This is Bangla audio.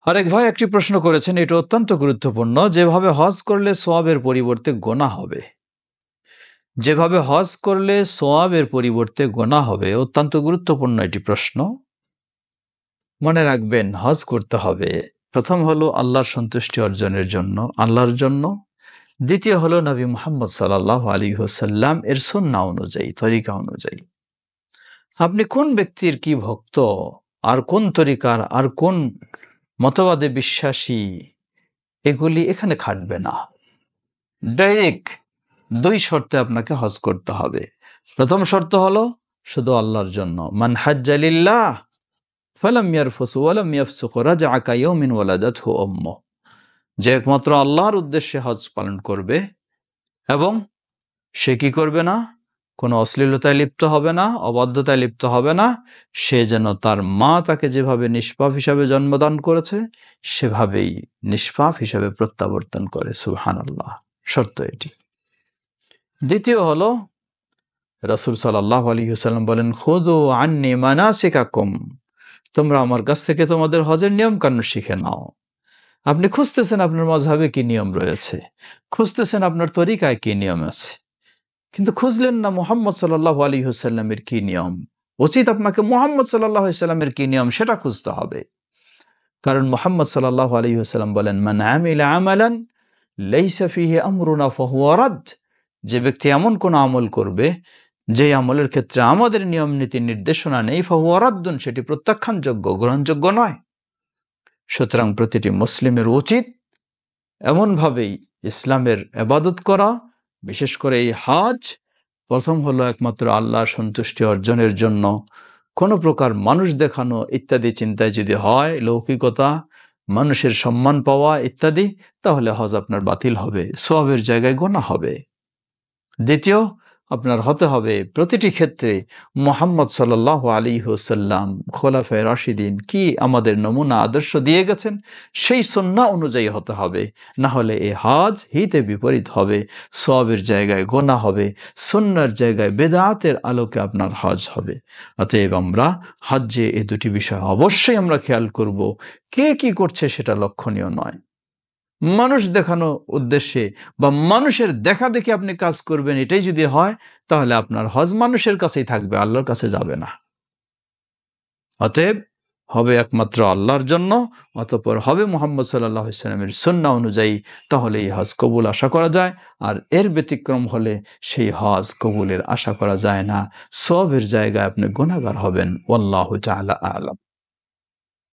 আরেক ভাই একটি প্রশ্ন করেছেন, এটা অত্যন্ত গুরুত্বপূর্ণ। যেভাবে হজ করলে সোয়াবের পরিবর্তে গোনা হবে, যেভাবে হজ করলে সোয়াবের পরিবর্তে গোনা হবে, অত্যন্ত গুরুত্বপূর্ণ এটি প্রশ্ন। মনে রাখবেন, হজ করতে হবে প্রথম হলো আল্লাহর সন্তুষ্টি অর্জনের জন্য, আল্লাহর জন্য। দ্বিতীয় হলো নবী মুহাম্মদ সাল্লাল্লাহু আলাইহি ওয়াসাল্লাম এর সুন্নাহ অনুযায়ী, তরিকা অনুযায়ী। আপনি কোন ব্যক্তির কি ভক্ত, আর কোন তরিকার, আর কোন মতবাদে বিশ্বাসী, এগুলি এখানে খাটবে না। ডাইরেক্ট দুই শর্তে আপনাকে হজ করতে হবে। প্রথম শর্ত হলো শুধু আল্লাহর জন্য। মান হাজ্জা লিল্লাহ ফালাম ইয়ারফুস ওয়ালাম ইয়াফসুক রাজআ কায়াউমিন ওয়ালাদাতহু উম্মুহ, যে একমাত্র আল্লাহর উদ্দেশ্যে হজ পালন করবে এবং সে কি করবে না, কোনো অশ্লীলতায় লিপ্ত হবে না, অবাধ্যতায় লিপ্ত হবে না, সে যেন তার মা তাকে যেভাবে নিষ্পাপ হিসাবে জন্মদান করেছে সেভাবেই নিষ্পাপ হিসাবে প্রত্যাবর্তন করে। সুবহানাল্লাহ, শর্ত এটি। দ্বিতীয় হলো রাসূল সাল্লাল্লাহু আলাইহি ওয়াসাল্লাম বলেন, খুযু আন্নী মানাসিকাকুম, তোমরা আমার কাছ থেকে তোমাদের হজের নিয়ম কানুন শিখে নাও। আপনি খুঁজতেছেন আপনার মাযহাবে কি নিয়ম রয়েছে, খুঁজতেছেন আপনার তরিকায় কি নিয়ম আছে, কিন্তু খুঁজলেন না মুহাম্মদ সাল্লাল্লাহু আলাইহি ওয়াসাল্লামের কি নিয়ম। উচিত আপনাকে মুহাম্মদ সাল্লাল্লাহু আলাইহি ওয়াসাল্লামের কি নিয়ম সেটা খুঁজতে হবে। কারণ মুহাম্মদ সাল্লাল্লাহু আলাইহি ওয়াসাল্লাম বলেন, মান আমিলা আমালান লাইসা ফিহি আমরুনা ফাহুয়া রাদ, যে ব্যক্তি এমন কোন আমল করবে যে আমলের ক্ষেত্রে আমাদের নিয়ম নীতি নির্দেশনা নেই, ফাহুয়া রাদ্দুন, সেটি প্রত্যাখ্যানযোগ্য, গ্রহণযোগ্য নয়। সুতরাং প্রতিটি মুসলিমের উচিত এমনভাবেই ইসলামের ইবাদত করা, বিশেষ করে এই হজ প্রথম হলো একমাত্র আল্লাহর সন্তুষ্টি অর্জনের জন্য। কোনো প্রকার মানুষ দেখানো ইত্যাদি চিন্তায় যদি হয়, লৌকিকতা, মানুষের সম্মান পাওয়া ইত্যাদি, তাহলে হজ আপনার বাতিল হবে, সওয়াবের জায়গায় গোনা হবে। দ্বিতীয়, আপনার হতে হবে প্রতিটি ক্ষেত্রে মুহাম্মদ সাল্লাল্লাহু আলাইহি ওয়াসাল্লাম, খোলাফায়ে রাশিদিন কি আমাদের নমুনা আদর্শ দিয়ে গেছেন সেই সুন্নাহ অনুযায়ী হতে হবে। না হলে এই হজ হিতে বিপরীত হবে, সওয়াবের জায়গায় গোনা হবে, সুন্নাহর জায়গায় বেদাতের আলোকে আপনার হজ হবে। অতএব আমরা হজ্জে এই দুটি বিষয় অবশ্যই আমরা খেয়াল করব। কে কি করছে সেটা লক্ষণীয় নয়। মানুষ দেখানো উদ্দেশ্যে বা মানুষের দেখা দেখে আপনি কাজ করবেন, এটাই যদি হয় তাহলে আপনার হজ মানুষের কাছেই থাকবে, আল্লাহর কাছে যাবে না। অতএব হবে একমাত্র আল্লাহর জন্য, অতঃপর হবে মুহাম্মদ সাল্লাল্লাহু আলাইহি ওয়াসাল্লামের সুন্নাহ অনুযায়ী, তাহলে এই হজ কবুল আশা করা যায়। আর এর ব্যতিক্রম হলে সেই হজ কবুলের আশা করা যায় না, সওয়াবের জায়গায় আপনি গুনাহগার হবেন। ওয়াল্লাহু তাআলা আ'লাম।